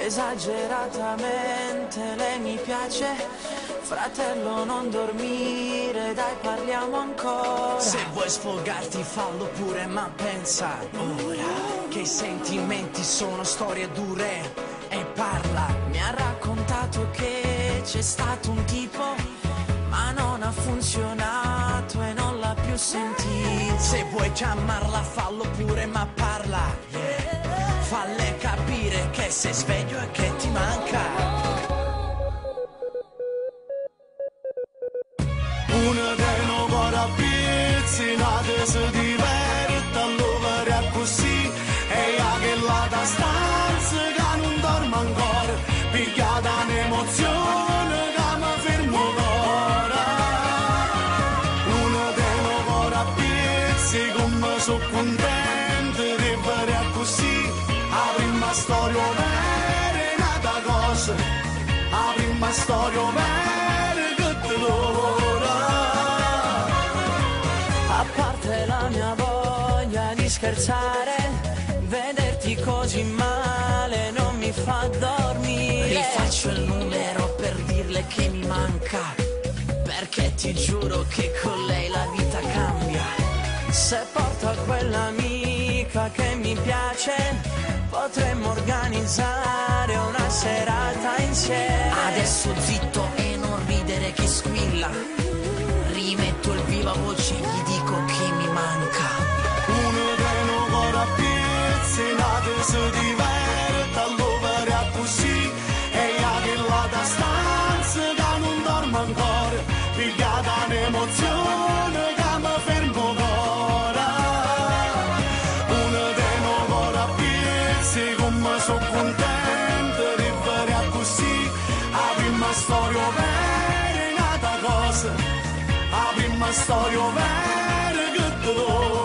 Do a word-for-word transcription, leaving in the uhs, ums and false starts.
esageratamente lei mi piace. Fratello, non dormire, dai parliamo ancora. Se vuoi sfogarti fallo pure, ma pensa ora che i sentimenti sono storie dure. E parla. Mi ha raccontato che c'è stato un tipo, ma non ha funzionato e non l'ha più sentito. Se vuoi chiamarla fallo pure, ma parla, yeah. Falle capire che sei sveglio e che ti manca. Una che non vuole pizzinate si diverte all'overe così. E ha che la da stanza che non dorme ancora, pigliata un'emozione che mi fermo l'ora. Una che non vuole pizzi come sono contento di fare così. La prima storia vera è nata cosa, la prima storia vera che te l'ora. A parte la mia voglia di scherzare, vederti così male non mi fa dormire. Rifaccio il numero per dirle che mi manca, perché ti giuro che con lei la vita cambia. Se porto a quell'amica che mi piace, potremmo organizzare una serata insieme. Adesso zitto e non ridere che squilla, rimetto il viva voce e gli dico che mi manca. Uno che non vuole pizzinate si diverte all'overe così. E ha che la da stanza che non dorme ancora, pigliata un'emozione che mi fermo l'ora. Uno che non vuole pizzi come sono contento di fare così. La prima storia vera è nata cosa, la prima storia vera che te l'ho.